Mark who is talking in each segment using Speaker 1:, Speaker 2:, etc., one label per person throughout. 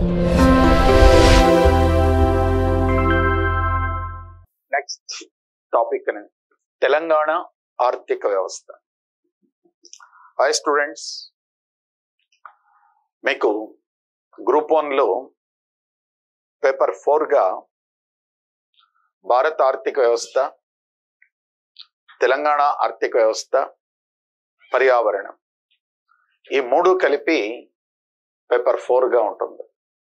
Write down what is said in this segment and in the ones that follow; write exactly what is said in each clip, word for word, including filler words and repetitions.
Speaker 1: Next topic Telangana ఆర్థిక వ్యవస్థ. Hi students, మీకు గ్రూప్ వన్ లో పేపర్ ఫోర్ గా భారత ఆర్థిక వ్యవస్థ, తెలంగాణ ఆర్థిక వ్యవస్థ, పర్యావరణం ఈ మూడు కలిపి పేపర్ ఫోర్ గా ఉంటుంది.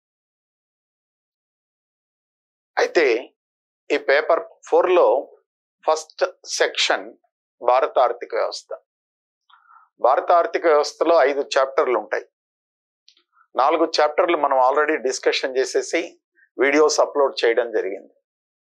Speaker 1: అయితే ఈ పేపర్ ఫోర్ లో ఫస్ట్ సెక్షన్ భారత ఆర్థిక వ్యవస్థ. భారత ఆర్థిక వ్యవస్థలో ఐదు చాప్టర్లు ఉంటాయి. నాలుగు చాప్టర్లు మనం ఆల్రెడీ డిస్కషన్ చేసేసి వీడియోస్ అప్లోడ్ చేయడం జరిగింది.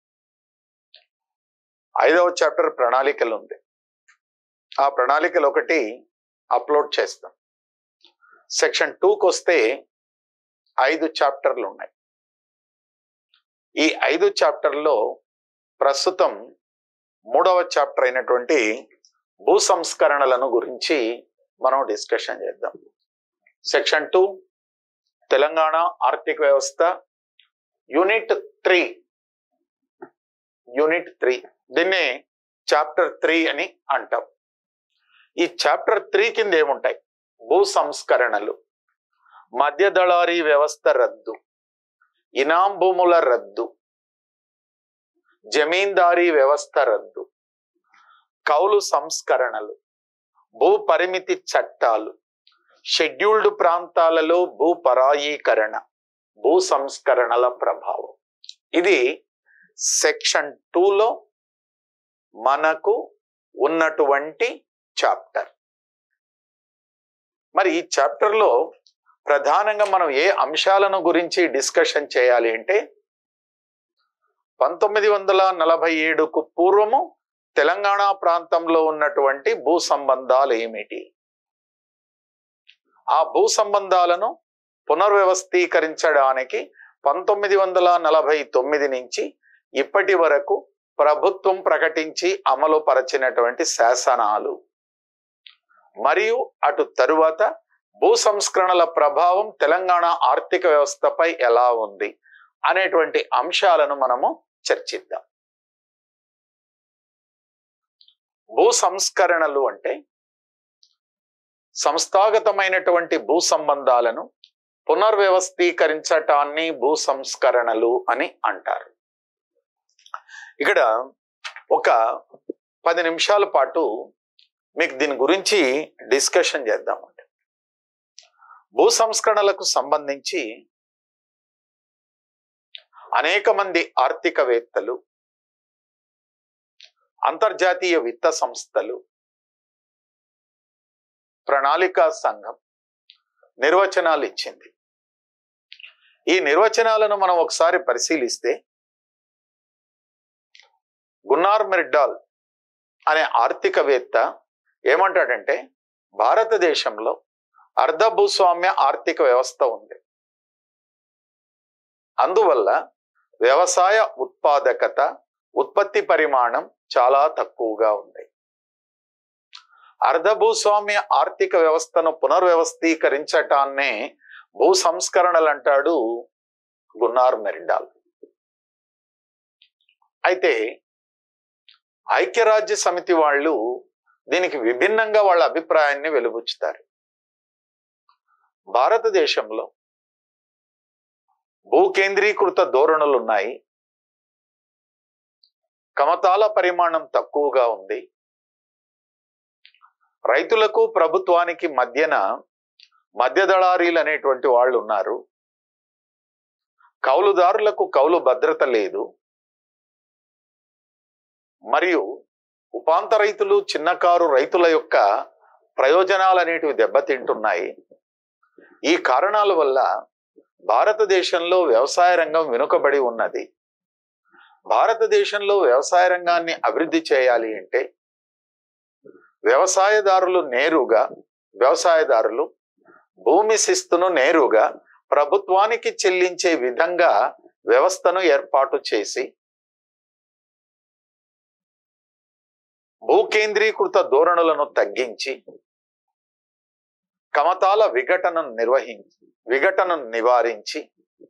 Speaker 1: ఐదవ చాప్టర్ ప్రణాళికలు ఉంది. ఆ ప్రణాళికలు ఒకటి అప్లోడ్ చేస్తాం. సెక్షన్ టూకి వస్తే ఐదు చాప్టర్లు ఉన్నాయి. ఈ ఐదు చాప్టర్లో ప్రస్తుతం మూడవ చాప్టర్ అయినటువంటి భూ సంస్కరణలను గురించి మనం డిస్కషన్ చేద్దాం. సెక్షన్ టూ తెలంగాణ ఆర్థిక వ్యవస్థ, యూనిట్ త్రీ యూనిట్ త్రీ దీన్నే చాప్టర్ త్రీ అని అంటాం. ఈ చాప్టర్ త్రీ కింద ఏముంటాయి? భూ సంస్కరణలు, మధ్య దళారీ వ్యవస్థ రద్దు, ఇనాం భూముల రద్దు, జమీందారీ వ్యవస్థ రద్దు, కౌలు సంస్కరణలు, భూ పరిమితి చట్టాలు, షెడ్యూల్డ్ ప్రాంతాలలో భూ పరాయీకరణ, భూ సంస్కరణల ప్రభావం. ఇది సెక్షన్ టూలో మనకు ఉన్నటువంటి చాప్టర్. మరి ఈ చాప్టర్లో ప్రధానంగా మనం ఏ అంశాలను గురించి డిస్కషన్ చేయాలి అంటే, పంతొమ్మిది వందల నలభై ఏడుకు పూర్వము తెలంగాణ ప్రాంతంలో ఉన్నటువంటి భూ సంబంధాలు ఏమిటి, ఆ భూ సంబంధాలను పునర్వ్యవస్థీకరించడానికి పంతొమ్మిది వందల నలభై తొమ్మిది నుంచి ఇప్పటి వరకు ప్రభుత్వం ప్రకటించి అమలు పరచినటువంటి శాసనాలు, మరియు అటు తరువాత భూ సంస్కరణల ప్రభావం తెలంగాణ ఆర్థిక వ్యవస్థపై ఎలా ఉంది అనేటువంటి అంశాలను మనము చర్చిద్దాం. భూ సంస్కరణలు అంటే సంస్థాగతమైనటువంటి భూ సంబంధాలను పునర్వ్యవస్థీకరించటాన్ని భూ సంస్కరణలు అని అంటారు. ఇక్కడ ఒక పది నిమిషాల పాటు మీకు దీని గురించి డిస్కషన్ చేద్దామండి. భూ సంస్కరణలకు సంబంధించి అనేక మంది ఆర్థికవేత్తలు, అంతర్జాతీయ విత్త సంస్థలు, ప్రణాళికా సంఘం నిర్వచనాలు ఇచ్చింది. ఈ నిర్వచనాలను మనం ఒకసారి పరిశీలిస్తే, గున్నార్ మిర్డాల్ అనే ఆర్థికవేత్త ఏమంటాడంటే, భారతదేశంలో అర్ధ భూస్వామ్య ఆర్థిక వ్యవస్థ ఉంది. అందువల్ల వ్యవసాయ ఉత్పాదకత, ఉత్పత్తి పరిమాణం చాలా తక్కువగా ఉంది. అర్ధ భూస్వామ్య ఆర్థిక వ్యవస్థను పునర్వ్యవస్థీకరించటాన్నే భూ సంస్కరణలు అంటాడు గున్నార్ మిర్డాల్. అయితే ఐక్యరాజ్య సమితి వాళ్ళు దీనికి విభిన్నంగా వాళ్ళ అభిప్రాయాన్ని వెలుబుచ్చుతారు. భారతదేశంలో భూ కేంద్రీకృత ధోరణులు ఉన్నాయి, కమతాల పరిమాణం తక్కువగా ఉంది, రైతులకు ప్రభుత్వానికి మధ్యన మధ్య దళారీలు అనేటువంటి వాళ్ళు ఉన్నారు, కౌలుదారులకు కౌలు భద్రత లేదు, మరియు ఉపాంత రైతులు, చిన్నకారు రైతుల యొక్క ప్రయోజనాలు అనేటివి దెబ్బతింటున్నాయి. ఈ కారణాల వల్ల భారతదేశంలో వ్యవసాయ రంగం వెనుకబడి ఉన్నది. భారతదేశంలో వ్యవసాయ రంగాన్ని అభివృద్ధి చేయాలి అంటే వ్యవసాయదారులు నేరుగా వ్యవసాయదారులు భూమి శిస్తును నేరుగా ప్రభుత్వానికి చెల్లించే విధంగా వ్యవస్థను ఏర్పాటు చేసి భూ కేంద్రీకృత ధోరణులను తగ్గించి కమతాల విఘటనను నిర్వహించి విఘటనను నివారించి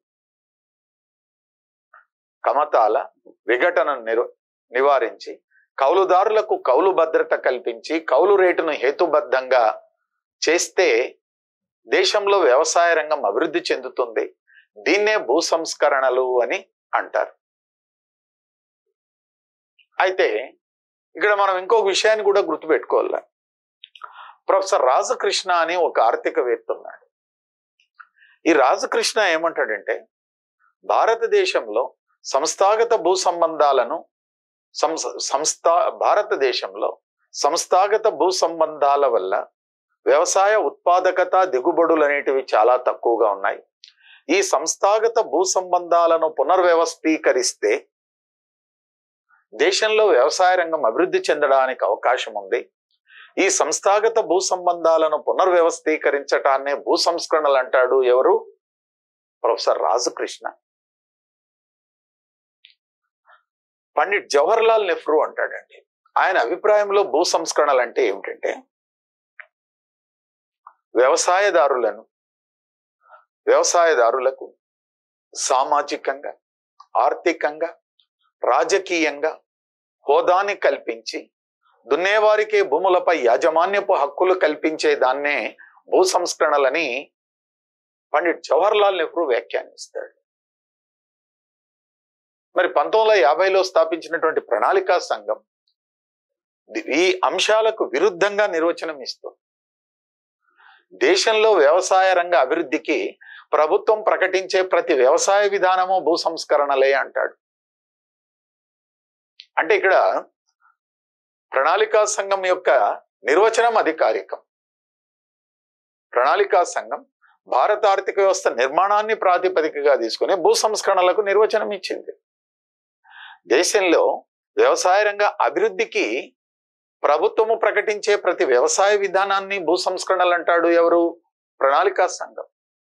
Speaker 1: కమతాల విఘటనను నిరు నివారించి కౌలుదారులకు కౌలు భద్రత కల్పించి కౌలు రేటును హేతుబద్ధంగా చేస్తే దేశంలో వ్యవసాయ రంగం అభివృద్ధి చెందుతుంది. దీన్నే భూ సంస్కరణలు అని అంటారు. అయితే ఇక్కడ మనం ఇంకొక విషయాన్ని కూడా గుర్తుపెట్టుకోవాలి. ప్రొఫెసర్ రాజకృష్ణ అని ఒక ఆర్థికవేత్త ఉన్నాడు. ఈ రాజకృష్ణ ఏమంటాడంటే భారతదేశంలో సంస్థాగత భూ సంబంధాలను సంస్థా భారతదేశంలో సంస్థాగత భూ సంబంధాల వల్ల వ్యవసాయ ఉత్పాదకత దిగుబడులు అనేటివి చాలా తక్కువగా ఉన్నాయి. ఈ సంస్థాగత భూ సంబంధాలను పునర్వ్యవస్థీకరిస్తే దేశంలో వ్యవసాయ రంగం అభివృద్ధి చెందడానికి అవకాశం ఉంది. ఈ సంస్థాగత భూ సంబంధాలను పునర్వ్యవస్థీకరించటాన్నే భూ సంస్కరణలు అంటాడు. ఎవరు? ప్రొఫెసర్ రాజకృష్ణ. పండిట్ జవహర్లాల్ నెహ్రూ అంటాడండి, ఆయన అభిప్రాయంలో భూ సంస్కరణలు అంటే ఏమిటంటే వ్యవసాయదారులను వ్యవసాయదారులకు సామాజికంగా, ఆర్థికంగా, రాజకీయంగా హోదాని కల్పించి దున్నేవారికే భూములపై యాజమాన్యపు హక్కులు కల్పించే దాన్నే భూ సంస్కరణలని పండిట్ జవహర్లాల్ నెహ్రూ వ్యాఖ్యానిస్తాడు. మరి పంతొమ్మిది వందల యాభైలో స్థాపించినటువంటి ప్రణాళికా సంఘం ఈ అంశాలకు విరుద్ధంగా నిర్వచనం ఇస్తుంది. దేశంలో వ్యవసాయ రంగ అభివృద్ధికి ప్రభుత్వం ప్రకటించే ప్రతి వ్యవసాయ విధానము భూ సంస్కరణలే అంటాడు. అంటే ఇక్కడ ప్రణాళికా సంఘం యొక్క నిర్వచనం అధికారికం. ప్రణాళికా సంఘం భారత ఆర్థిక వ్యవస్థ నిర్మాణాన్ని ప్రాతిపదికగా తీసుకుని భూ సంస్కరణలకు నిర్వచనం ఇచ్చింది. దేశంలో వ్యవసాయ రంగ అభివృద్ధికి ప్రభుత్వము ప్రకటించే ప్రతి వ్యవసాయ విధానాన్ని భూ సంస్కరణలు అంటాడు. ఎవరు? ప్రణాళికా సంఘం.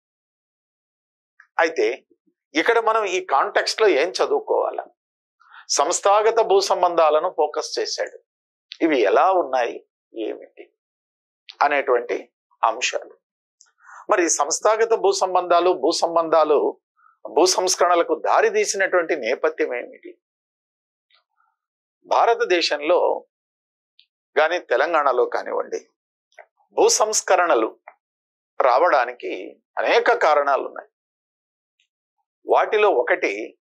Speaker 1: అయితే ఇక్కడ మనం ఈ కాంటెక్స్ట్ లో ఏం చదువుకోవాలి? సంస్థాగత భూ సంబంధాలను ఫోకస్ చేశాడు. ఇవి ఎలా ఉన్నాయి, ఏమిటి అనేటువంటి అంశాలు. మరి సంస్థాగత భూ సంబంధాలు భూ సంబంధాలు భూ సంస్కరణలకు దారి తీసినటువంటి నేపథ్యం ఏమిటి? భారతదేశంలో కానీ తెలంగాణలో కానివ్వండి భూ సంస్కరణలు రావడానికి అనేక కారణాలు ఉన్నాయి. వాటిలో ఒకటి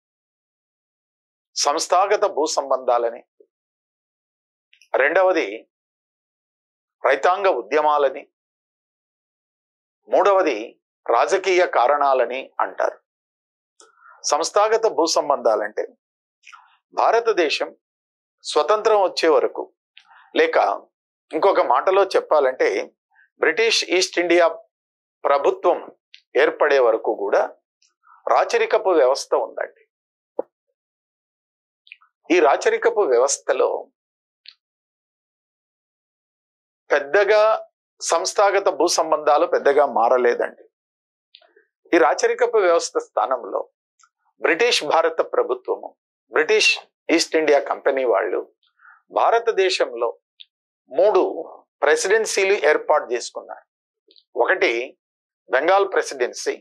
Speaker 1: సంస్థాగత భూ సంబంధాలని, రెండవది రైతాంగ ఉద్యమాలని, మూడవది రాజకీయ కారణాలని అంటారు. సంస్థాగత భూ సంబంధాలంటే భారతదేశం స్వతంత్రం వచ్చే వరకు, లేక ఇంకొక మాటలో చెప్పాలంటే బ్రిటిష్ ఈస్ట్ ఇండియా ప్రభుత్వం ఏర్పడే వరకు కూడా రాచరికపు వ్యవస్థ ఉందండి. ఈ రాచరికపు వ్యవస్థలో పెద్దగా సంస్థాగత భూ సంబంధాలు పెద్దగా మారలేదండి. ఈ రాచరికపు వ్యవస్థ స్థానంలో బ్రిటిష్ భారత ప్రభుత్వము, బ్రిటిష్ ఈస్ట్ ఇండియా కంపెనీ వాళ్ళు భారతదేశంలో మూడు ప్రెసిడెన్సీలు ఏర్పాటు చేసుకున్నారు. ఒకటి Bengal presidency,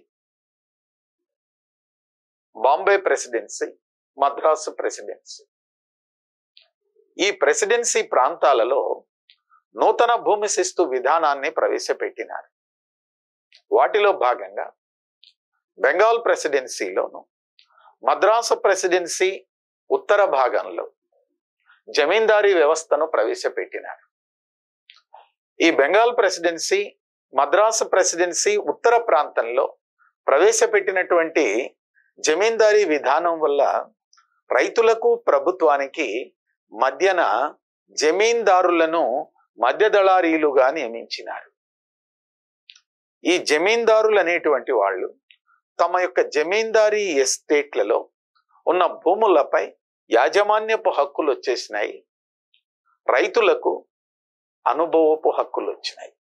Speaker 1: Bombay presidency, Madras presidency. ఈ ప్రెసిడెన్సీ ప్రాంతాలలో నూతన భూమి శిస్తు విధానాన్ని ప్రవేశపెట్టినారు. వాటిలో భాగంగా బెంగాల్ ప్రెసిడెన్సీలోను, మద్రాసు ప్రెసిడెన్సీ ఉత్తర భాగంలో జమీందారీ వ్యవస్థను ప్రవేశపెట్టినారు. ఈ బెంగాల్ ప్రెసిడెన్సీ, మద్రాసు ప్రెసిడెన్సీ ఉత్తర ప్రాంతంలో ప్రవేశపెట్టినటువంటి జమీందారీ విధానం వల్ల రైతులకు ప్రభుత్వానికి మధ్యన జమీందారులను మధ్యదళారీలుగా నియమించినారు. ఈ జమీందారులు అనేటువంటి వాళ్ళు తమ యొక్క జమీందారీ ఎస్టేట్లలో ఉన్న భూములపై యాజమాన్యపు హక్కులు వచ్చేసినాయి, రైతులకు అనుభవపు హక్కులు వచ్చినాయి.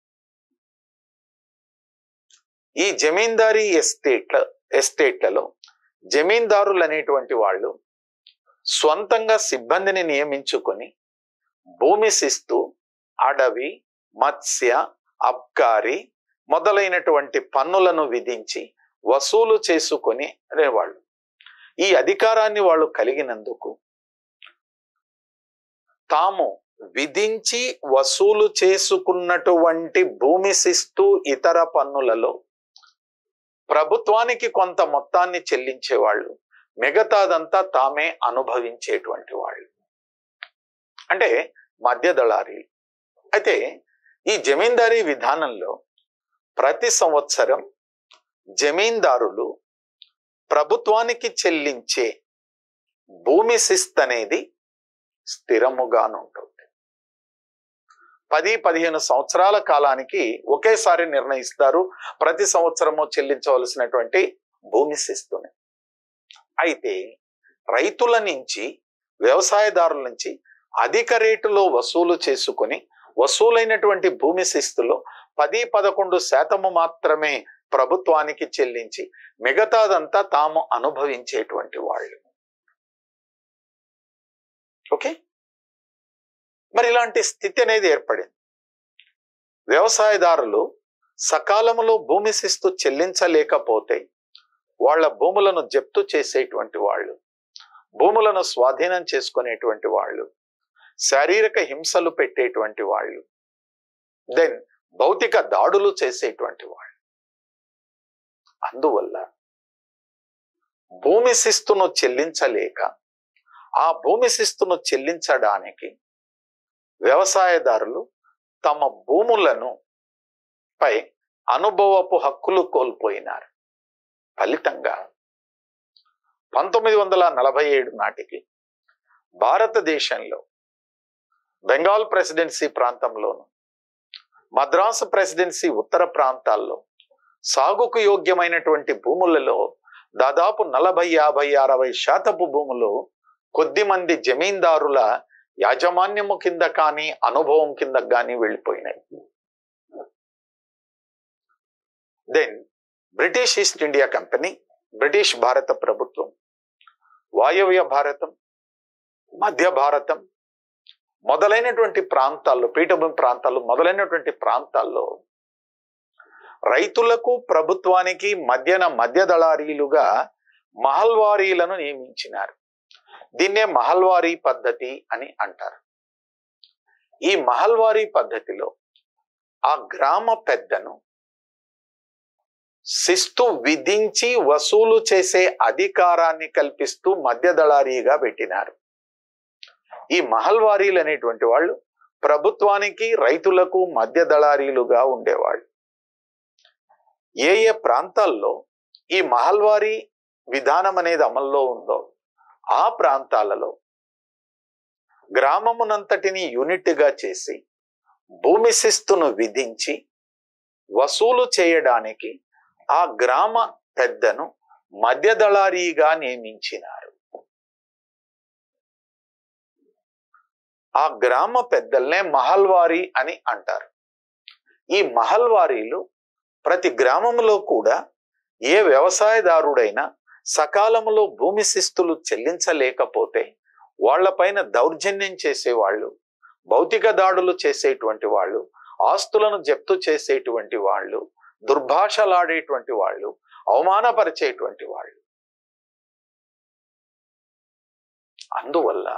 Speaker 1: ఈ జమీందారీ ఎస్టేట్ల ఎస్టేట్లలో జమీందారులు అనేటువంటి వాళ్ళు స్వంతంగా సిబ్బందిని నియమించుకొని భూమి శిస్తు, అడవి, మత్స్య, అబ్కారీ మొదలైనటువంటి పన్నులను విధించి వసూలు చేసుకొని అనేవాళ్ళు. ఈ అధికారాన్ని వాళ్ళు కలిగినందుకు తాము విధించి వసూలు చేసుకున్నటువంటి భూమి శిస్తు ఇతర పన్నులలో ప్రభుత్వానికి కొంత మొత్తాన్ని చెల్లించేవాళ్ళు, మిగతాదంతా తామే అనుభవించేటువంటి వాళ్ళు, అంటే మధ్య దళారీ. అయితే ఈ జమీందారీ విధానంలో ప్రతి సంవత్సరం జమీందారులు ప్రభుత్వానికి చెల్లించే భూమి శిస్తు అనేది స్థిరముగానుంటుంది. పది పదిహేను సంవత్సరాల కాలానికి ఒకేసారి నిర్ణయిస్తారు ప్రతి సంవత్సరము చెల్లించవలసినటువంటి భూమి శిస్తుని. అయితే రైతుల నుంచి, వ్యవసాయదారుల నుంచి అధిక రేటులో వసూలు చేసుకుని వసూలైనటువంటి భూమి శిస్తులో పది పదకొండు శాతము మాత్రమే ప్రభుత్వానికి చెల్లించి మిగతాదంతా తాము అనుభవించేటువంటి వాళ్ళు. ఓకే, మరి ఇలాంటి స్థితి అనేది ఏర్పడింది. వ్యవసాయదారులు సకాలంలో భూమి శిస్తు చెల్లించలేకపోతే వాళ్ళ భూములను జప్తు చేసేటువంటి వాళ్ళు, భూములను స్వాధీనం చేసుకునేటువంటి వాళ్ళు, శారీరక హింసలు పెట్టేటువంటి వాళ్ళు, దెన్ భౌతిక దాడులు చేసేటువంటి వాళ్ళు. అందువల్ల భూమి శిస్తును చెల్లించలేక ఆ భూమి శిస్తును చెల్లించడానికి వ్యవసాయదారులు తమ భూములను పై అనుభవపు హక్కులు కోల్పోయినారు. ఫలితంగా పంతొమ్మిది వందల నలభై ఏడు నాటికి భారతదేశంలో బెంగాల్ ప్రెసిడెన్సీ ప్రాంతంలోను, మద్రాసు ప్రెసిడెన్సీ ఉత్తర ప్రాంతాల్లో సాగుకు యోగ్యమైనటువంటి భూములలో దాదాపు నలభై యాభై అరవై శాతపు భూములు కొద్ది మంది జమీందారుల యాజమాన్యము కింద కానీ అనుభవం కింద కానీ వెళ్ళిపోయినాయి. Then British East India company, British భారత ప్రభుత్వం వాయవ్య భారతం, మధ్య భారతం మొదలైనటువంటి ప్రాంతాల్లో, పీఠభూమి ప్రాంతాల్లో మొదలైనటువంటి ప్రాంతాల్లో రైతులకు ప్రభుత్వానికి మధ్యన మధ్య దళారీలుగా మహల్వారీలను నియమించినారు. దీన్నే మహల్వారీ పద్ధతి అని అంటారు. ఈ మహల్వారీ పద్ధతిలో ఆ గ్రామ పెద్దను శిస్తు విధించి వసూలు చేసే అధికారాన్ని కల్పిస్తూ మధ్య దళారీగా పెట్టినారు. ఈ మహల్వారీలు అనేటువంటి వాళ్ళు ప్రభుత్వానికి రైతులకు మధ్య దళారీలుగా ఉండేవాళ్ళు. ఏ ఏ ప్రాంతాల్లో ఈ మహల్వారీ విధానం అనేది అమల్లో ఉందో ఆ ప్రాంతాలలో గ్రామమునంతటిని యూనిట్గా చేసి భూమి శిస్తును విధించి వసూలు చేయడానికి ఆ గ్రామ పెద్దను మధ్య దళారీగా నియమించినారు. ఆ గ్రామ పెద్దల్నే మహల్వారీ అని అంటారు. ఈ మహల్వారీలు ప్రతి గ్రామంలో కూడా ఏ వ్యవసాయదారుడైనా సకాలంలో భూమి శిస్తులు చెల్లించలేకపోతే వాళ్లపైన దౌర్జన్యం చేసేవాళ్ళు, భౌతిక దాడులు చేసేటువంటి వాళ్ళు, ఆస్తులను జప్తు చేసేటువంటి వాళ్ళు, దుర్భాషలాడేటువంటి వాళ్ళు, అవమానపరిచేటువంటి వాళ్ళు. అందువల్ల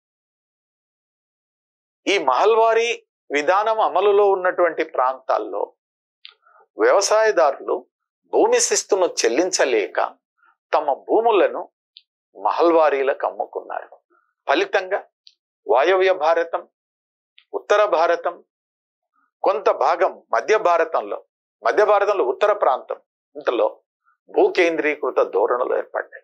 Speaker 1: ఈ మహల్వారీ విధానం అమలులో ఉన్నటువంటి ప్రాంతాల్లో వ్యవసాయదారులు భూమి శిస్తును చెల్లించలేక తమ భూములను మహల్వారీలకు అమ్ముకున్నారు. ఫలితంగా వాయవ్య భారతం, ఉత్తర భారతం, కొంత భాగం మధ్య భారతంలో మధ్య భారతంలో ఉత్తర ప్రాంతం ఇంతలో భూ కేంద్రీకృత ధోరణులు ఏర్పడ్డాయి.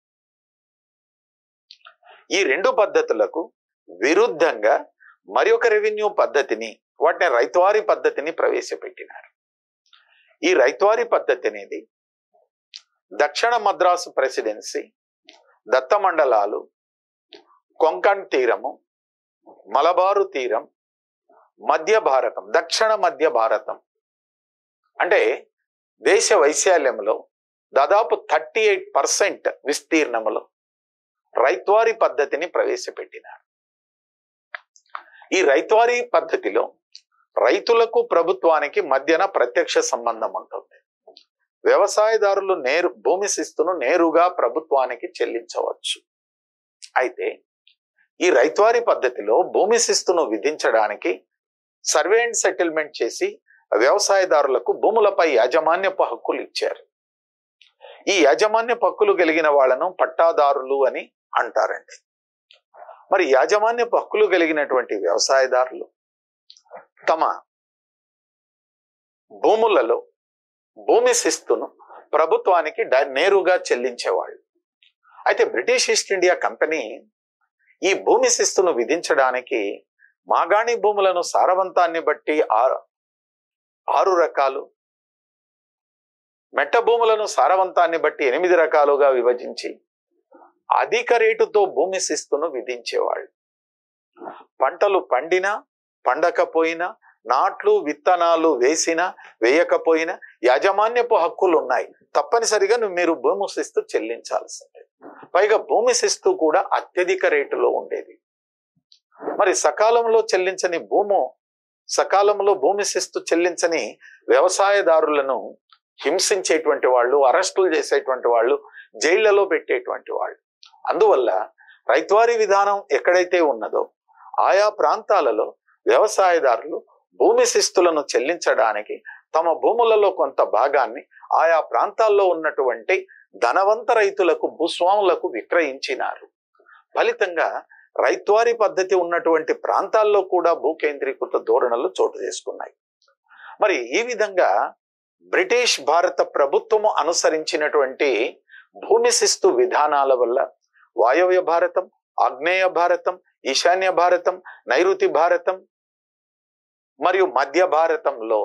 Speaker 1: ఈ రెండు పద్ధతులకు విరుద్ధంగా మరి ఒక రెవెన్యూ పద్ధతిని, వాటిని రైతువారీ పద్ధతిని ప్రవేశపెట్టినారు. ఈ రైతువారీ పద్ధతి అనేది దక్షిణ మద్రాసు ప్రెసిడెన్సీ, దత్త మండలాలు, కొంకణ్ తీరము, మలబారు తీరం, మధ్య భారతం, దక్షిణ మధ్య భారతం అంటే దేశ వైశాల్యంలో దాదాపు థర్టీ ఎయిట్ పర్సెంట్ విస్తీర్ణములో రైతువారీ పద్ధతిని ప్రవేశపెట్టినారు. ఈ రైతువారీ పద్ధతిలో రైతులకు ప్రభుత్వానికి మధ్యన ప్రత్యక్ష సంబంధం ఉంటుంది. వ్యవసాయదారులు నేరు భూమి శిస్తును నేరుగా ప్రభుత్వానికి చెల్లించవచ్చు. అయితే ఈ రైతువారీ పద్ధతిలో భూమి శిస్తును విధించడానికి సర్వే అండ్ సెటిల్మెంట్ చేసి వ్యవసాయదారులకు భూములపై యాజమాన్యపు హక్కులు ఇచ్చారు. ఈ యాజమాన్యపు హక్కులు కలిగిన వాళ్ళను పట్టాదారులు అని అంటారండి. మరి యాజమాన్యపు హక్కులు కలిగినటువంటి వ్యవసాయదారులు తమ భూములలో భూమి శిస్తును ప్రభుత్వానికి నేరుగా చెల్లించేవాళ్ళు. అయితే బ్రిటిష్ ఈస్ట్ ఇండియా కంపెనీ ఈ భూమి శిస్తును విధించడానికి మాగాణి భూములను సారవంతాన్ని బట్టి ఆరు ఆరు రకాలు, మెట్ట భూములను సారవంతాన్ని బట్టి ఎనిమిది రకాలుగా విభజించి అధిక రేటుతో భూమి శిస్తును విధించేవాళ్ళు. పంటలు పండినా పండకపోయినా, నాట్లు విత్తనాలు వేసినా వేయకపోయినా యాజమాన్యపు హక్కులు ఉన్నాయి. తప్పనిసరిగా మీరు భూమి శిస్తు చెల్లించాల్సిందే. పైగా భూమి శిస్తు కూడా అత్యధిక రేటులో ఉండేది. మరి సకాలంలో చెల్లించని భూము సకాలంలో భూమి శిస్తు చెల్లించని వ్యవసాయదారులను హింసించేటువంటి వాళ్ళు, అరెస్టులు చేసేటువంటి వాళ్ళు, జైళ్లలో పెట్టేటువంటి వాళ్ళు. అందువల్ల రైతువారీ విధానం ఎక్కడైతే ఉన్నదో ఆయా ప్రాంతాలలో వ్యవసాయదారులు భూమి శిస్తులను చెల్లించడానికి తమ భూములలో కొంత భాగాన్ని ఆయా ప్రాంతాల్లో ఉన్నటువంటి ధనవంత రైతులకు, భూస్వాములకు విక్రయించినారు. ఫలితంగా రైతువారీ పద్ధతి ఉన్నటువంటి ప్రాంతాల్లో కూడా భూకేంద్రీకృత ధోరణులు చోటు చేసుకున్నాయి. మరి ఈ విధంగా బ్రిటిష్ భారత ప్రభుత్వము అనుసరించినటువంటి భూమి శిస్తు విధానాల వల్ల వాయవ్య భారతం, ఆగ్నేయ భారతం, ఈశాన్య భారతం, నైరుతి భారతం మరియు మధ్య భారతంలో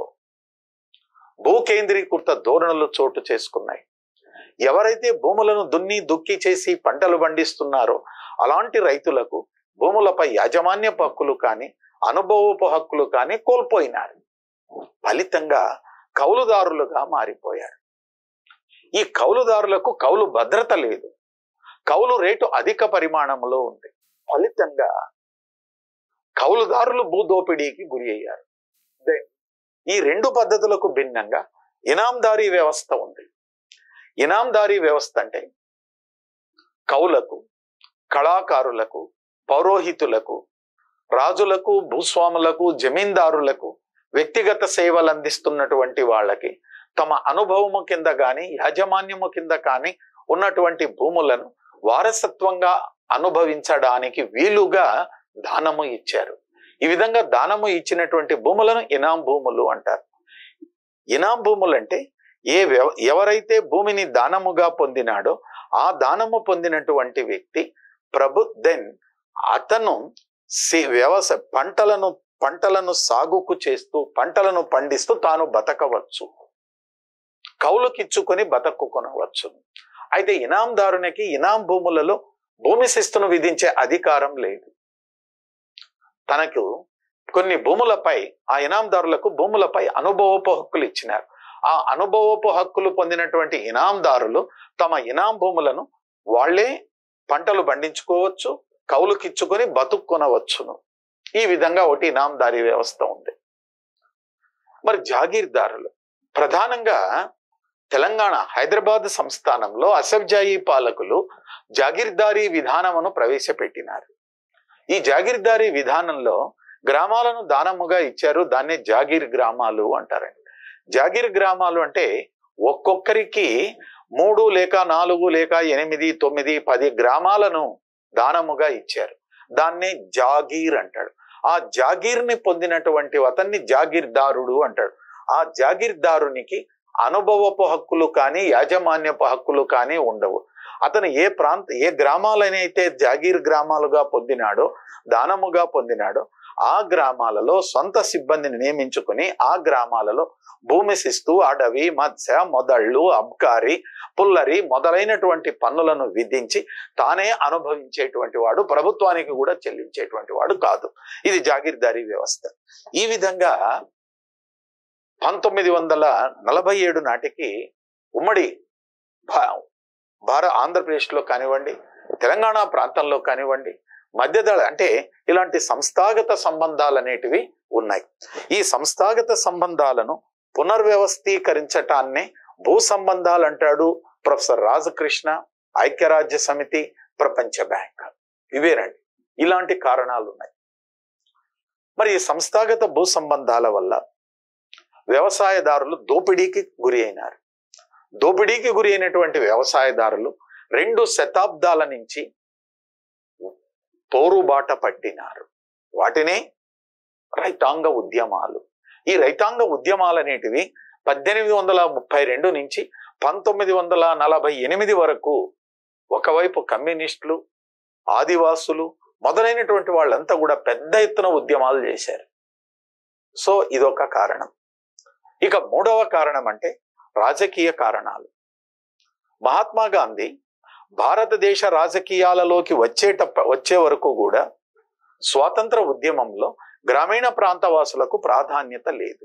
Speaker 1: భూకేంద్రీకృత ధోరణులు చోటు చేసుకున్నాయి. ఎవరైతే భూములను దున్ని దుక్కి చేసి పంటలు పండిస్తున్నారో అలాంటి రైతులకు భూములపై యాజమాన్యపు హక్కులు కానీ అనుభవపు హక్కులు కానీ కోల్పోయినారు. ఫలితంగా కౌలుదారులుగా మారిపోయారు. ఈ కౌలుదారులకు కౌలు భద్రత లేదు. కౌలు రేటు అధిక పరిమాణంలో ఉంది. ఫలితంగా కౌలుదారులు భూదోపిడీకి గురి అయ్యారు. ఈ రెండు పద్ధతులకు భిన్నంగా ఇనాందారీ వ్యవస్థ ఉంది. ఇనాందారీ వ్యవస్థ అంటే కౌలకు, కళాకారులకు, పౌరోహితులకు, రాజులకు, భూస్వాములకు, జమీందారులకు వ్యక్తిగత సేవలు అందిస్తున్నటువంటి వాళ్ళకి తమ అనుభవము కింద కానీ యాజమాన్యము కింద కానీ ఉన్నటువంటి భూములను వారసత్వంగా అనుభవించడానికి వీలుగా దానము ఇచ్చారు. ఈ విధంగా దానము ఇచ్చినటువంటి భూములను ఇనాం భూములు అంటారు. ఇనాం భూములు అంటే ఏ ఎవరైతే భూమిని దానముగా పొందినాడో ఆ దానము పొందినటువంటి వ్యక్తి ప్రభు దెన్ అతను వ్యవసాయ పంటలను పంటలను సాగుకు చేస్తూ పంటలను పండిస్తూ తాను బతకవచ్చు, కౌలుకిచ్చుకొని బతకుకొనవచ్చు. అయితే ఇనాందారునికి ఇనాం భూములలో భూమి శిస్తును విధించే అధికారం లేదు. తనకు కొన్ని భూములపై ఆ ఇనాందారులకు భూములపై అనుభవపు హక్కులు ఇచ్చినారు. ఆ అనుభవపు హక్కులు పొందినటువంటి ఇనాందారులు తమ ఇనాం భూములను వాళ్లే పంటలు పండించుకోవచ్చు, కౌలుకిచ్చుకొని బతుక్కొనవచ్చును. ఈ విధంగా ఒకటి ఇనాందారీ వ్యవస్థ ఉంది. మరి జాగీర్దారులు ప్రధానంగా తెలంగాణ హైదరాబాద్ సంస్థానంలో అసఫ్జాయి పాలకులు జాగీర్దారీ విధానమును ప్రవేశపెట్టినారు. ఈ జాగీర్దారీ విధానంలో గ్రామాలను దానముగా ఇచ్చారు. దాన్నే జాగీర్ గ్రామాలు అంటారండి. జాగీర్ గ్రామాలు అంటే ఒక్కొక్కరికి మూడు లేక నాలుగు లేక ఎనిమిది తొమ్మిది పది గ్రామాలను దానముగా ఇచ్చారు. దాన్నే జాగీర్ అంటాడు. ఆ జాగీర్ని పొందినటువంటి అతన్ని జాగీర్దారుడు అంటాడు. ఆ జాగీర్దారునికి అనుభవపు హక్కులు కానీ యాజమాన్యపు హక్కులు కానీ ఉండవు. అతను ఏ ప్రాంత ఏ గ్రామాలనైతే జాగీర్ గ్రామాలుగా పొందినాడో, దానముగా పొందినాడో ఆ గ్రామాలలో సొంత సిబ్బందిని నియమించుకుని ఆ గ్రామాలలో భూమి శిస్తు, అడవి, మత్స్య, మొదళ్ళు, అబ్కారీ, పుల్లరి మొదలైనటువంటి పన్నులను విధించి తానే అనుభవించేటువంటి వాడు, ప్రభుత్వానికి కూడా చెల్లించేటువంటి వాడు కాదు. ఇది జాగీర్దారీ వ్యవస్థ. ఈ విధంగా పంతొమ్మిది వందల నలభై ఏడు నాటికి ఉమ్మడి భార ఆంధ్రప్రదేశ్లో కానివ్వండి, తెలంగాణ ప్రాంతంలో కానివ్వండి, మధ్యదళ అంటే ఇలాంటి సంస్థాగత సంబంధాలు అనేటివి ఉన్నాయి. ఈ సంస్థాగత సంబంధాలను పునర్వ్యవస్థీకరించటాన్నే భూ సంబంధాలు అంటాడు ప్రొఫెసర్ రాజకృష్ణ, ఐక్యరాజ్య సమితి, ప్రపంచ బ్యాంక్. ఇవేనండి, ఇలాంటి కారణాలు ఉన్నాయి. మరి ఈ సంస్థాగత భూ సంబంధాల వల్ల వ్యవసాయదారులు దోపిడీకి గురి అయినారు. దోపిడీకి గురి అయినటువంటి వ్యవసాయదారులు రెండు శతాబ్దాల నుంచి పోరుబాట పట్టినారు. వాటినే రైతాంగ ఉద్యమాలు. ఈ రైతాంగ ఉద్యమాలు అనేటివి పద్దెనిమిది వందల ముప్పై రెండు నుంచి పంతొమ్మిది వందల నలభై ఎనిమిది వరకు ఒకవైపు కమ్యూనిస్టులు, ఆదివాసులు మొదలైనటువంటి వాళ్ళంతా కూడా పెద్ద ఎత్తున ఉద్యమాలు చేశారు. సో ఇదొక కారణం. ఇక మూడవ కారణం అంటే రాజకీయ కారణాలు. మహాత్మా గాంధీ భారతదేశ రాజకీయాలలోకి వచ్చేట వచ్చే వరకు కూడా స్వాతంత్ర ఉద్యమంలో గ్రామీణ ప్రాంత వాసులకు ప్రాధాన్యత లేదు.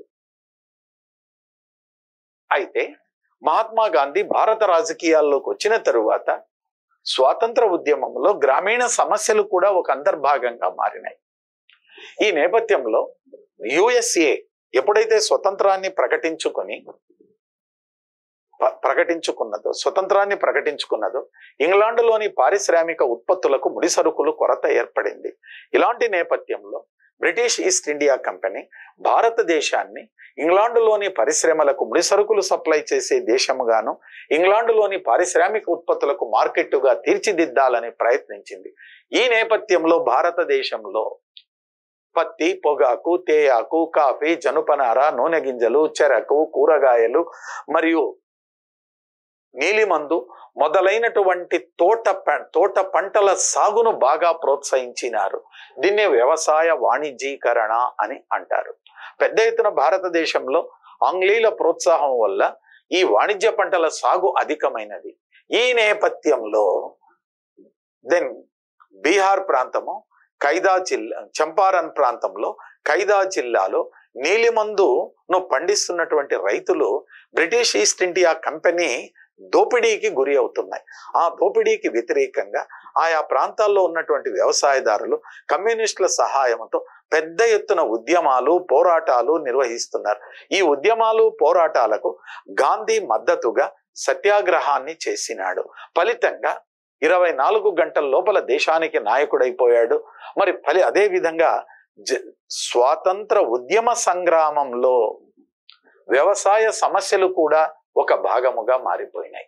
Speaker 1: అయితే మహాత్మా గాంధీ భారత రాజకీయాల్లోకి వచ్చిన తరువాత స్వాతంత్ర ఉద్యమంలో గ్రామీణ సమస్యలు కూడా ఒక అంతర్భాగంగా మారినాయి. ఈ నేపథ్యంలో యుఎస్ఏ ఎప్పుడైతే స్వతంత్రాన్ని ప్రకటించుకొని ప్రకటించుకున్నదో స్వతంత్రాన్ని ప్రకటించుకున్నదో ఇంగ్లాండ్లోని పారిశ్రామిక ఉత్పత్తులకు ముడి సరుకులు కొరత ఏర్పడింది. ఇలాంటి నేపథ్యంలో బ్రిటిష్ ఈస్ట్ ఇండియా కంపెనీ భారతదేశాన్ని ఇంగ్లాండ్లోని పరిశ్రమలకు ముడి సరుకులు సప్లై చేసే దేశముగాను, ఇంగ్లాండ్లోని పారిశ్రామిక ఉత్పత్తులకు మార్కెట్టుగా తీర్చిదిద్దాలని ప్రయత్నించింది. ఈ నేపథ్యంలో భారతదేశంలో పత్తి, పొగాకు, తేయాకు, కాఫీ, జనుపనార, నూనె గింజలు, చెరకు, కూరగాయలు మరియు నీలిమందు మొదలైనటువంటి తోట తోట పంటల సాగును బాగా ప్రోత్సహించినారు. దీన్నే వ్యవసాయ వాణిజ్యీకరణ అని అంటారు. పెద్ద ఎత్తున భారతదేశంలో ఆంగ్లేయుల ప్రోత్సాహం వల్ల ఈ వాణిజ్య పంటల సాగు అధికమైనది. ఈ నేపథ్యంలో దెన్ బీహార్ ప్రాంతము, ఖైదా జిల్లా, చంపారన్ ప్రాంతంలో ఖైదా జిల్లాలో నీలిమందును పండిస్తున్నటువంటి రైతులు బ్రిటిష్ ఈస్ట్ ఇండియా కంపెనీ దోపిడీకి గురి అవుతున్నాయి. ఆ దోపిడీకి వ్యతిరేకంగా ఆయా ప్రాంతాల్లో ఉన్నటువంటి వ్యవసాయదారులు కమ్యూనిస్టుల సహాయంతో పెద్ద ఎత్తున ఉద్యమాలు, పోరాటాలు నిర్వహిస్తున్నారు. ఈ ఉద్యమాలు, పోరాటాలకు గాంధీ మద్దతుగా సత్యాగ్రహాన్ని చేసినాడు. ఫలితంగా ఇరవై నాలుగు గంటల లోపల దేశానికి నాయకుడైపోయాడు. మరి ఫలి అదే విధంగా జ స్వాతంత్ర ఉద్యమ సంగ్రామంలో వ్యవసాయ సమస్యలు కూడా ఒక భాగముగా మారిపోయినాయి.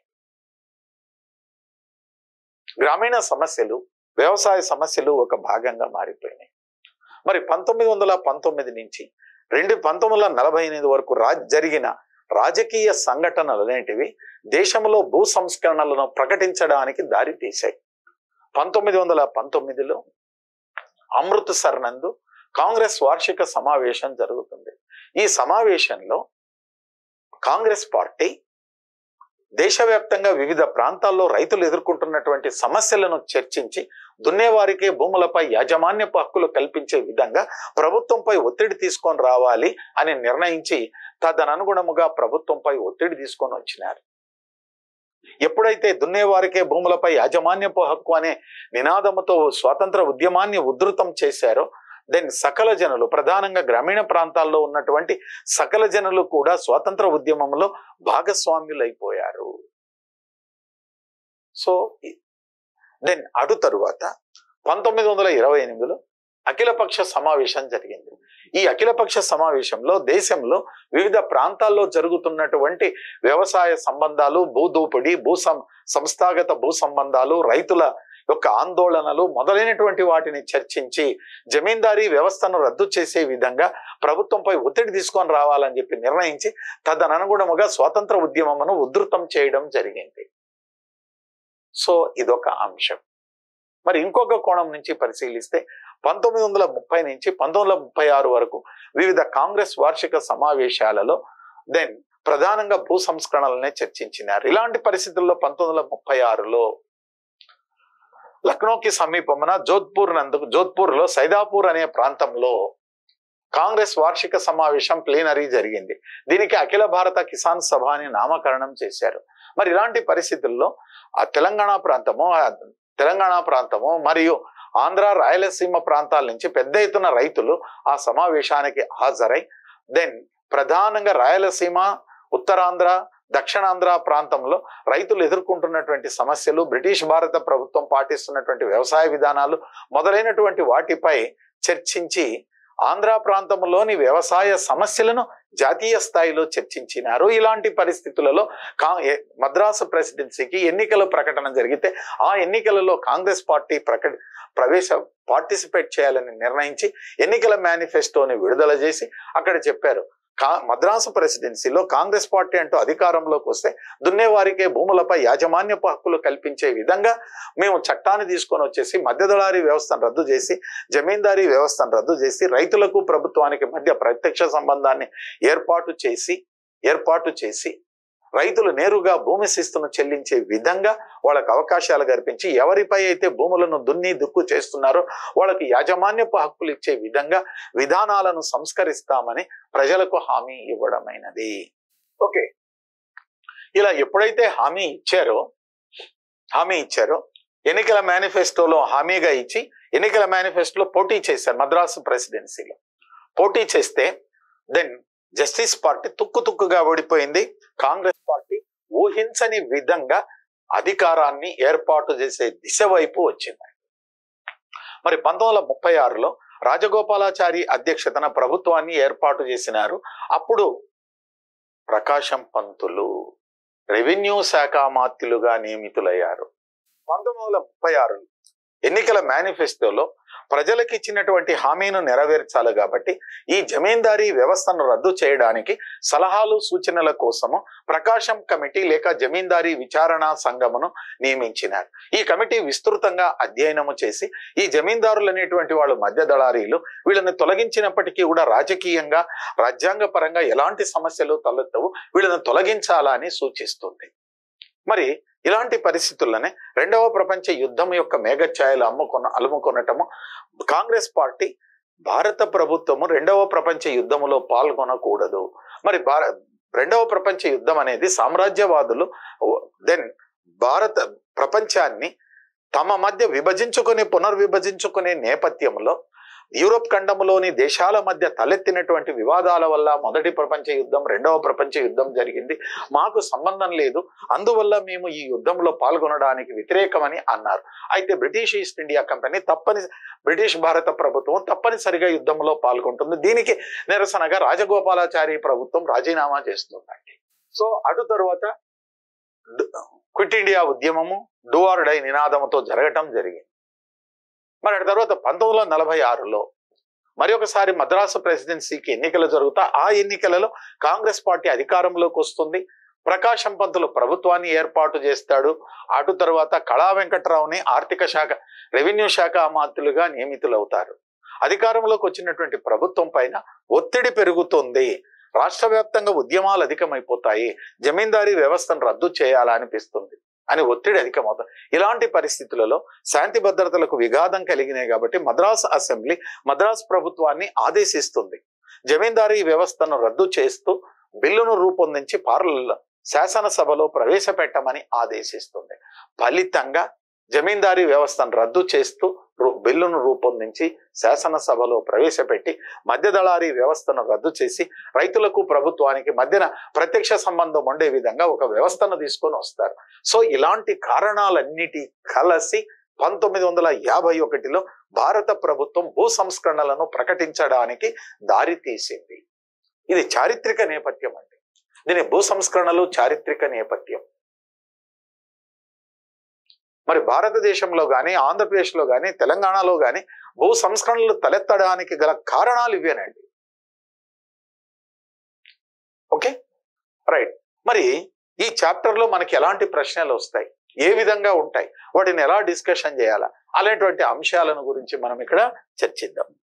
Speaker 1: గ్రామీణ సమస్యలు, వ్యవసాయ సమస్యలు ఒక భాగంగా మారిపోయినాయి. మరి పంతొమ్మిది వందల పంతొమ్మిది నుంచి రెండు పంతొమ్మిది వందల నలభై ఎనిమిది వరకు రా జరిగిన రాజకీయ సంఘటనలు అనేటివి దేశంలో భూ సంస్కరణలను ప్రకటించడానికి దారి తీశాయి. పంతొమ్మిది వందల పంతొమ్మిదిలో అమృత్సర్ నందు కాంగ్రెస్ వార్షిక సమావేశం జరుగుతుంది. ఈ సమావేశంలో కాంగ్రెస్ పార్టీ దేశవ్యాప్తంగా వివిధ ప్రాంతాల్లో రైతులు ఎదుర్కొంటున్నటువంటి సమస్యలను చర్చించి దున్నేవారికే భూములపై యాజమాన్యపు హక్కులు కల్పించే విధంగా ప్రభుత్వంపై ఒత్తిడి తీసుకొని రావాలి అని నిర్ణయించి తదనుగుణముగా ప్రభుత్వంపై ఒత్తిడి తీసుకొని వచ్చినారు. ఎప్పుడైతే దున్నేవారికే భూములపై యాజమాన్యపు హక్కు అనే నినాదముతో స్వాతంత్ర ఉద్యమాన్ని ఉధృతం చేశారో దెన్ సకల జనులు, ప్రధానంగా గ్రామీణ ప్రాంతాల్లో ఉన్నటువంటి సకల జనులు కూడా స్వాతంత్ర ఉద్యమంలో భాగస్వామ్యులైపోయారు. సో దెన్ అటు తరువాత పంతొమ్మిది వందల ఇరవై ఎనిమిదిలో అఖిలపక్ష సమావేశం జరిగింది. ఈ అఖిలపక్ష సమావేశంలో దేశంలో వివిధ ప్రాంతాల్లో జరుగుతున్నటువంటి వ్యవసాయ సంబంధాలు, భూదోపిడి, భూ సంస్థాగత భూ సంబంధాలు, రైతుల యొక్క ఆందోళనలు మొదలైనటువంటి వాటిని చర్చించి జమీందారీ వ్యవస్థను రద్దు చేసే విధంగా ప్రభుత్వంపై ఒత్తిడి తీసుకొని రావాలని చెప్పి నిర్ణయించి తదనుగుణముగా స్వాతంత్ర ఉద్యమమును ఉధృతం చేయడం జరిగింది. సో ఇదొక అంశం. మరి ఇంకొక కోణం నుంచి పరిశీలిస్తే పంతొమ్మిది వందల ముప్పై నుంచి పంతొమ్మిది వందల ముప్పై ఆరు వరకు వివిధ కాంగ్రెస్ వార్షిక సమావేశాలలో దెన్ ప్రధానంగా భూ సంస్కరణలనే చర్చించినారు. ఇలాంటి పరిస్థితుల్లో పంతొమ్మిది వందల ముప్పై ఆరులో లక్నోకి సమీపమున జోధ్పూర్ నందు జోధ్పూర్ లో సైదాపూర్ అనే ప్రాంతంలో కాంగ్రెస్ వార్షిక సమావేశం ప్లీనరీ జరిగింది. దీనికి అఖిల భారత కిసాన్ సభ అని నామకరణం చేశారు. మరి ఇలాంటి పరిస్థితుల్లో ఆ తెలంగాణ ప్రాంతము తెలంగాణ ప్రాంతము మరియు ఆంధ్ర, రాయలసీమ ప్రాంతాల నుంచి పెద్ద ఎత్తున రైతులు ఆ సమావేశానికి హాజరై దెన్ ప్రధానంగా రాయలసీమ, ఉత్తరాంధ్ర దక్షిణాంధ్ర ప్రాంతంలో రైతులు ఎదుర్కొంటున్నటువంటి సమస్యలు, బ్రిటిష్ భారత ప్రభుత్వం పాటిస్తున్నటువంటి వ్యవసాయ విధానాలు మొదలైనటువంటి వాటిపై చర్చించి ఆంధ్ర ప్రాంతంలోని వ్యవసాయ సమస్యలను జాతీయ స్థాయిలో చర్చించినారు. ఇలాంటి పరిస్థితులలో కా మద్రాసు ప్రెసిడెన్సీకి ఎన్నికల ప్రకటన జరిగితే ఆ ఎన్నికలలో కాంగ్రెస్ పార్టీ ప్రకట ప్రవేశ పార్టిసిపేట్ చేయాలని నిర్ణయించి ఎన్నికల మేనిఫెస్టోని విడుదల చేసి అక్కడ చెప్పారు, కా మద్రాసు ప్రెసిడెన్సీలో కాంగ్రెస్ పార్టీ అంటూ అధికారంలోకి వస్తే దున్నేవారికే భూములపై యాజమాన్యపు హక్కులు కల్పించే విధంగా మేము చట్టాన్ని తీసుకొని వచ్చేసి మధ్యదళారీ వ్యవస్థను రద్దు చేసి జమీందారీ వ్యవస్థను రద్దు చేసి రైతులకు ప్రభుత్వానికి మధ్య ప్రత్యక్ష సంబంధాన్ని ఏర్పాటు చేసి ఏర్పాటు చేసి రైతులు నేరుగా భూమి శిస్తును చెల్లించే విధంగా వాళ్ళకు అవకాశాలు కల్పించి ఎవరిపై అయితే భూములను దున్ని దుక్కు చేస్తున్నారో వాళ్ళకి యాజమాన్యపు హక్కులు ఇచ్చే విధంగా విధానాలను సంస్కరిస్తామని ప్రజలకు హామీ ఇవ్వడమైనది. ఓకే, ఇలా ఎప్పుడైతే హామీ ఇచ్చారో హామీ ఇచ్చారో ఎన్నికల మేనిఫెస్టోలో హామీగా ఇచ్చి ఎన్నికల మేనిఫెస్టోలో పోటీ చేశారు. మద్రాసు ప్రెసిడెన్సీలో పోటీ చేస్తే దెన్ జస్టిస్ పార్టీ తుక్కు తుక్కుగా ఓడిపోయింది. కాంగ్రెస్ పార్టీ ఊహించని విధంగా అధికారాన్ని ఏర్పాటు చేసే దిశ వైపు వచ్చింది. మరి పంతొమ్మిది వందల ముప్పై ఆరులో రాజగోపాలాచారి అధ్యక్షతన ప్రభుత్వాన్ని ఏర్పాటు చేసినారు. అప్పుడు ప్రకాశం పంతులు రెవెన్యూ శాఖ మాత్యులుగా నియమితులయ్యారు. పంతొమ్మిది వందల ముప్పై ఆరు ఎన్నికల మేనిఫెస్టోలో ప్రజలకు ఇచ్చినటువంటి హామీను నెరవేర్చాలి కాబట్టి ఈ జమీందారీ వ్యవస్థను రద్దు చేయడానికి సలహాలు సూచనల కోసము ప్రకాశం కమిటీ లేక జమీందారీ విచారణ సంఘమును నియమించినారు. ఈ కమిటీ విస్తృతంగా అధ్యయనము చేసి ఈ జమీందారులు అనేటువంటి వాళ్ళు మధ్య దళారీలు, వీళ్ళని తొలగించినప్పటికీ కూడా రాజకీయంగా రాజ్యాంగ పరంగా ఎలాంటి సమస్యలు తలెత్తవు, వీళ్ళని తొలగించాలని సూచిస్తుంది. మరి ఇలాంటి పరిస్థితుల్లోనే రెండవ ప్రపంచ యుద్ధం యొక్క మేఘఛాయలు అమ్ముకొన అలుముకొనటము, కాంగ్రెస్ పార్టీ భారత ప్రభుత్వము రెండవ ప్రపంచ యుద్ధములో పాల్గొనకూడదు. మరి భార రెండవ ప్రపంచ యుద్ధం అనేది సామ్రాజ్యవాదులు దెన్ భారత ప్రపంచాన్ని తమ మధ్య విభజించుకుని పునర్విభజించుకునే నేపథ్యంలో యూరోప్ ఖండంలోని దేశాల మధ్య తలెత్తినటువంటి వివాదాల వల్ల మొదటి ప్రపంచ యుద్ధం రెండవ ప్రపంచ యుద్ధం జరిగింది. మాకు సంబంధం లేదు, అందువల్ల మేము ఈ యుద్ధంలో పాల్గొనడానికి వ్యతిరేకమని అన్నారు. అయితే బ్రిటిష్ ఈస్ట్ ఇండియా కంపెనీ తప్పని బ్రిటిష్ భారత ప్రభుత్వం తప్పనిసరిగా యుద్ధంలో పాల్గొంటుంది. దీనికి నిరసనగా రాజగోపాలాచారి ప్రభుత్వం రాజీనామా చేస్తుందండి. సో అటు తర్వాత క్విట్ ఇండియా ఉద్యమము డూ ఆర్ డై నినాదంతో జరగటం జరిగింది. మరి ఆ తర్వాత పంతొమ్మిది వందల నలభై ఆరులో మరి ఒకసారి మద్రాసు ప్రెసిడెన్సీకి ఎన్నికలు జరుగుతా ఆ ఎన్నికలలో కాంగ్రెస్ పార్టీ అధికారంలోకి వస్తుంది. ప్రకాశం పంతులు ప్రభుత్వాన్ని ఏర్పాటు చేస్తాడు. అటు తర్వాత కళా వెంకట్రావుని ఆర్థిక శాఖ రెవెన్యూ శాఖ అమాత్యులుగా నియమితులవుతారు. అధికారంలోకి వచ్చినటువంటి ప్రభుత్వం పైన ఒత్తిడి పెరుగుతుంది. రాష్ట్ర వ్యాప్తంగా ఉద్యమాలు అధికమైపోతాయి, జమీందారీ వ్యవస్థను రద్దు చేయాలనిపిస్తుంది అని ఒత్తిడి అధికమవుతుంది. ఇలాంటి పరిస్థితులలో శాంతి భద్రతలకు విఘాతం కలిగినాయి కాబట్టి మద్రాసు అసెంబ్లీ మద్రాసు ప్రభుత్వాన్ని ఆదేశిస్తుంది. జమీందారీ వ్యవస్థను రద్దు చేస్తూ బిల్లును రూపొందించి పార్ల శాసనసభలో ప్రవేశపెట్టమని ఆదేశిస్తుంది. ఫలితంగా జమీందారీ వ్యవస్థను రద్దు చేస్తూ బిల్లును రూపొందించి శాసనసభలో ప్రవేశపెట్టి మధ్యదళారీ వ్యవస్థను రద్దు చేసి రైతులకు ప్రభుత్వానికి మధ్యన ప్రత్యక్ష సంబంధం ఉండే విధంగా ఒక వ్యవస్థను తీసుకొని వస్తారు. సో ఇలాంటి కారణాలన్నిటి కలిసి పంతొమ్మిది వందల యాభై ఒకటిలో భారత ప్రభుత్వం భూ సంస్కరణలను ప్రకటించడానికి దారి తీసింది. ఇది చారిత్రక నేపథ్యం అండి. దీని భూ సంస్కరణలు చారిత్రక నేపథ్యం. మరి భారతదేశంలో కానీ ఆంధ్రప్రదేశ్లో కానీ తెలంగాణలో కానీ భూ సంస్కరణలు తలెత్తడానికి గల కారణాలు ఇవేనండి. Okay right. మరి ఈ చాప్టర్ లో మనకి ఎలాంటి ప్రశ్నలు వస్తాయి, ఏ విధంగా ఉంటాయి, వాటిని ఎలా డిస్కషన్ చేయాలా, అలాంటి అంశాలను గురించి మనం ఇక్కడ చర్చిద్దాం.